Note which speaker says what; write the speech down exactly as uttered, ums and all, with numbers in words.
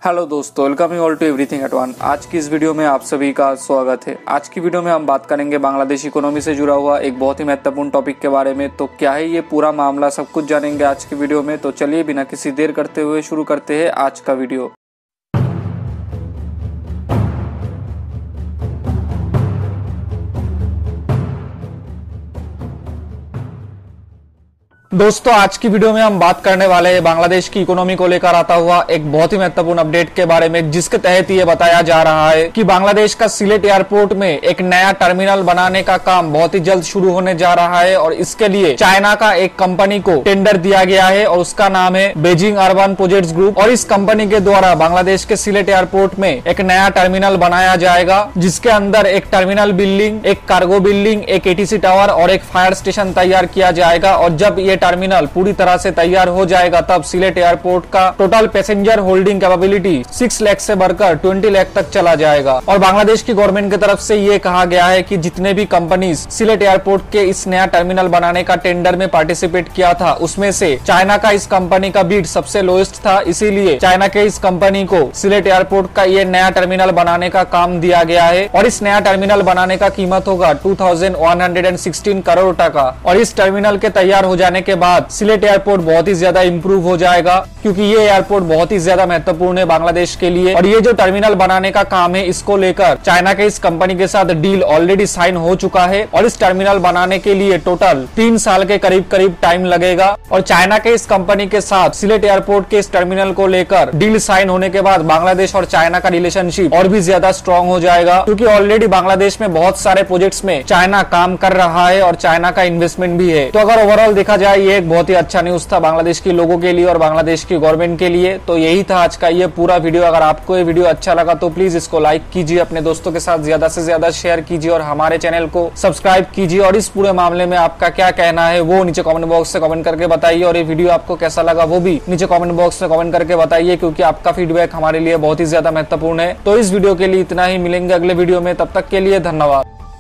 Speaker 1: Hello दोस्तों, welcome you all to everything at one. आज की इस वीडियो में आप सभी का स्वागत है। आज की वीडियो में हम बात करेंगे बांग्लादेश इकोनॉमी से जुड़ा हुआ एक बहुत ही महत्वपूर्ण टॉपिक के बारे में। तो क्या है ये पूरा मामला, सब कुछ जानेंगे आज की वीडियो में। तो चलिए बिना किसी देर करते हुए शुरू करते हैं आज का वीडियो। दोस्तों आज की वीडियो में हम बात करने वाले हैं बांग्लादेश की इकोनॉमी को लेकर आता हुआ एक बहुत ही महत्वपूर्ण अपडेट के बारे में, जिसके तहत ये बताया जा रहा है कि बांग्लादेश का सिलेट एयरपोर्ट में एक नया टर्मिनल बनाने का काम बहुत ही जल्द शुरू होने जा रहा है और इसके लिए चाइना का एक कंपनी को टेंडर दिया गया है और उसका नाम है बेजिंग अर्बन प्रोजेक्ट्स ग्रुप। और इस कंपनी के द्वारा बांग्लादेश के सिलेट एयरपोर्ट में एक नया टर्मिनल बनाया जाएगा, जिसके अंदर एक टर्मिनल बिल्डिंग, एक कार्गो बिल्डिंग, एक एटीसी टावर और एक फायर स्टेशन तैयार किया जाएगा। और जब ये टर्मिनल पूरी तरह से तैयार हो जाएगा तब सिलेट एयरपोर्ट का total passenger holding capability six lakh से बढ़कर ट्वेंटी लाख तक चला जाएगा। और बांग्लादेश की गवर्नमेंट की तरफ से ये कहा गया है कि जितने भी कंपनीज सिलेट एयरपोर्ट के इस नया टर्मिनल बनाने का टेंडर में पार्टिसिपेट किया था, उसमें से चाइना का इस कंपनी का बीड सबसे लोएस्ट था। इसीलिए चाइना के इस कंपनी को सिलेट एयरपोर्ट का ये नया टर्मिनल बनाने का काम दिया गया है। और इस नया टर्मिनल बनाने का कीमत होगा two thousand one hundred sixteen crore taka. और इस टर्मिनल के तैयार हो जाने के बाद सिलेट एयरपोर्ट बहुत ही ज्यादा इंप्रूव हो जाएगा, क्योंकि ये एयरपोर्ट बहुत ही ज्यादा महत्वपूर्ण है बांग्लादेश के लिए। और ये जो टर्मिनल बनाने का काम है, इसको लेकर चाइना के इस कंपनी के साथ डील ऑलरेडी साइन हो चुका है। और इस टर्मिनल बनाने के लिए टोटल तीन साल के करीब करीब टाइम लगेगा। और चाइना के इस कंपनी के साथ सिलेट एयरपोर्ट के इस टर्मिनल को लेकर डील साइन होने के बाद बांग्लादेश और चाइना का रिलेशनशिप और भी ज्यादा स्ट्रॉन्ग हो जाएगा, क्योंकि ऑलरेडी बांग्लादेश में बहुत सारे प्रोजेक्ट्स में चाइना काम कर रहा है और चाइना का इन्वेस्टमेंट भी है। तो अगर ओवरऑल देखा जाए, ये एक बहुत ही अच्छा न्यूज था बांग्लादेश के लोगों के लिए और बांग्लादेश की गवर्नमेंट के लिए। तो यही था आज का ये पूरा वीडियो। अगर आपको ये वीडियो अच्छा लगा तो प्लीज इसको लाइक कीजिए, अपने दोस्तों के साथ ज्यादा से ज्यादा शेयर कीजिए और हमारे चैनल को सब्सक्राइब कीजिए। और इस पूरे मामले में आपका क्या कहना है वो नीचे कमेंट बॉक्स से कमेंट करके बताइए। और ये वीडियो आपको कैसा लगा वो भी नीचे कमेंट बॉक्स में कमेंट करके बताइए, क्योंकि आपका फीडबैक हमारे लिए बहुत ही ज्यादा महत्वपूर्ण है। तो इस वीडियो के लिए इतना ही, मिलेंगे अगले वीडियो में, तब तक के लिए धन्यवाद।